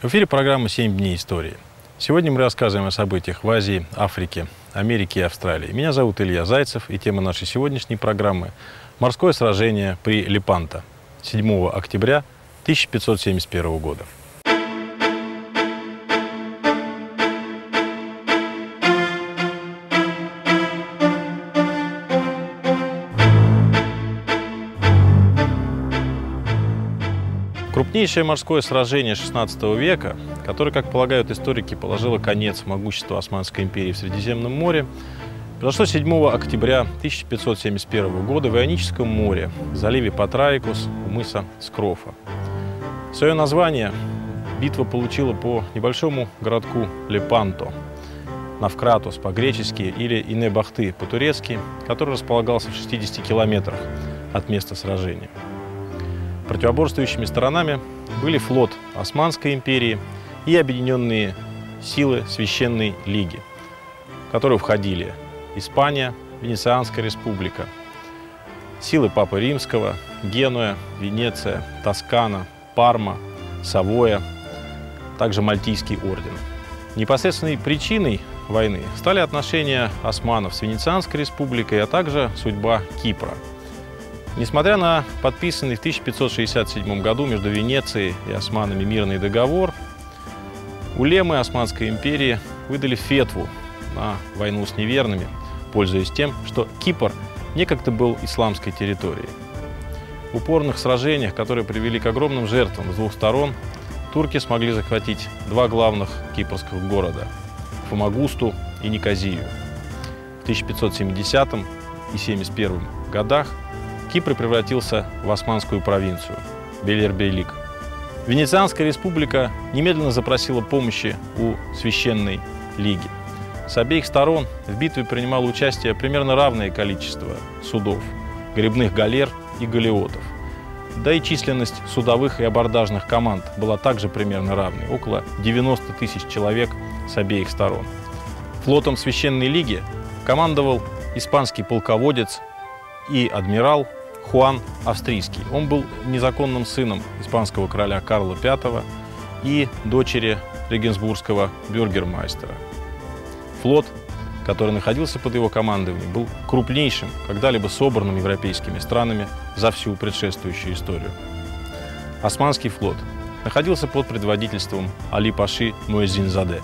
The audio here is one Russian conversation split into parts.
В эфире программа «7 дней истории». Сегодня мы рассказываем о событиях в Азии, Африке, Америке и Австралии. Меня зовут Илья Зайцев, и тема нашей сегодняшней программы – морское сражение при Лепанто 7 октября 1571 года. Крупнейшее морское сражение XVI века, которое, как полагают историки, положило конец могуществу Османской империи в Средиземном море, произошло 7 октября 1571 года в Ионическом море, в заливе Патраикус у мыса Скрофа. Свое название битва получила по небольшому городку Лепанто, Навкратос по-гречески или Инебахты по-турецки, который располагался в 60 километрах от места сражения. Противоборствующими сторонами были флот Османской империи и объединенные силы Священной Лиги, в которую входили Испания, Венецианская республика, силы Папы Римского, Генуя, Венеция, Тоскана, Парма, Савоя, также Мальтийский орден. Непосредственной причиной войны стали отношения османов с Венецианской республикой, а также судьба Кипра. Несмотря на подписанный в 1567 году между Венецией и османами мирный договор, улемы Османской империи выдали фетву на войну с неверными, пользуясь тем, что Кипр некогда был исламской территорией. В упорных сражениях, которые привели к огромным жертвам с двух сторон, турки смогли захватить два главных кипрских города – Фамагусту и Никозию. В 1570 и 1571 годах Кипр превратился в османскую провинцию Белербейлик. Венецианская республика немедленно запросила помощи у Священной Лиги. С обеих сторон в битве принимало участие примерно равное количество судов, гребных галер и галеотов. Да и численность судовых и абордажных команд была также примерно равной, около 90 тысяч человек с обеих сторон. Флотом Священной Лиги командовал испанский полководец и адмирал Хуан Австрийский. Он был незаконным сыном испанского короля Карла V и дочери регенсбургского бюргермайстера. Флот, который находился под его командованием, был крупнейшим, когда-либо собранным европейскими странами за всю предшествующую историю. Османский флот находился под предводительством Али-Паши Муэззин-Заде.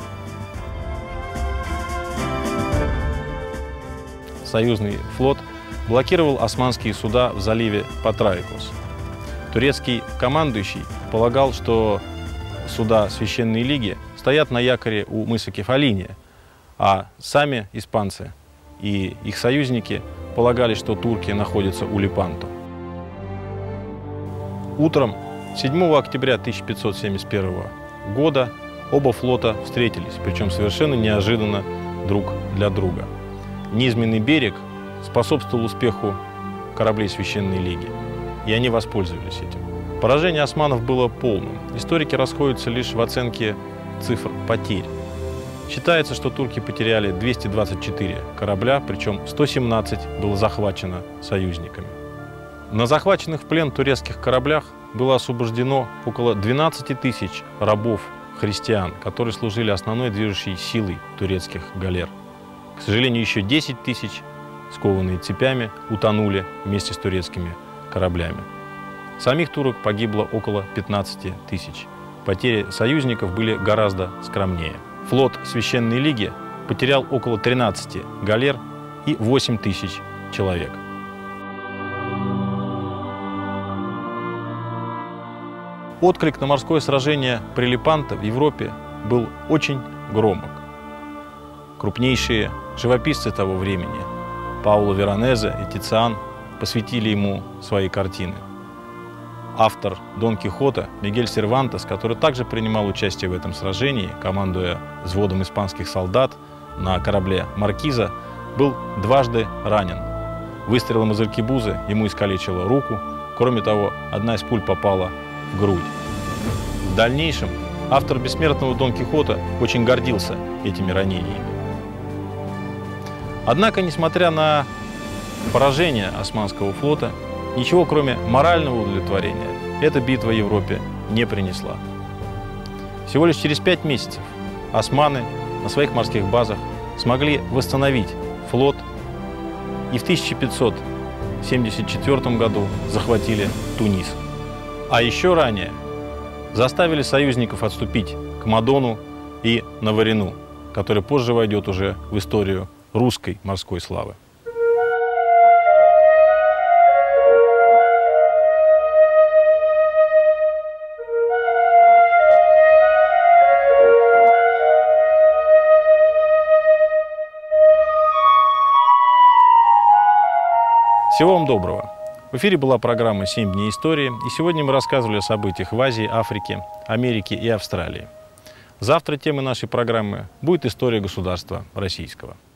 Союзный флот блокировал османские суда в заливе Патраикус. Турецкий командующий полагал, что суда Священной Лиги стоят на якоре у мыса Кефалиния, а сами испанцы и их союзники полагали, что турки находятся у Лепанто. Утром 7 октября 1571 года оба флота встретились, причем совершенно неожиданно друг для друга. Низменный берег способствовал успеху кораблей Священной Лиги, и они воспользовались этим. Поражение османов было полным. Историки расходятся лишь в оценке цифр потерь. Считается, что турки потеряли 224 корабля, причем 117 было захвачено союзниками. На захваченных в плен турецких кораблях было освобождено около 12 тысяч рабов-христиан, которые служили основной движущей силой турецких галер. К сожалению, еще 10 тысяч, скованные цепями, утонули вместе с турецкими кораблями. Самих турок погибло около 15 тысяч. Потери союзников были гораздо скромнее. Флот Священной Лиги потерял около 13 галер и 8 тысяч человек. Отклик на морское сражение при Лепанто в Европе был очень громок. Крупнейшие живописцы того времени Пауло Веронезе и Тициан посвятили ему свои картины. Автор Дон Кихота Мигель Сервантес, который также принимал участие в этом сражении, командуя взводом испанских солдат на корабле «Маркиза», был дважды ранен. Выстрелом из аркебузы ему искалечило руку, кроме того, одна из пуль попала в грудь. В дальнейшем автор бессмертного Дон Кихота очень гордился этими ранениями. Однако, несмотря на поражение Османского флота, ничего кроме морального удовлетворения эта битва Европе не принесла. Всего лишь через 5 месяцев османы на своих морских базах смогли восстановить флот и в 1574 году захватили Тунис. А еще ранее заставили союзников отступить к Мадону и Наварину, который позже войдет уже в историю русской морской славы. Всего вам доброго! В эфире была программа «7 дней истории», и сегодня мы рассказывали о событиях в Азии, Африке, Америке и Австралии. Завтра темой нашей программы будет история государства российского.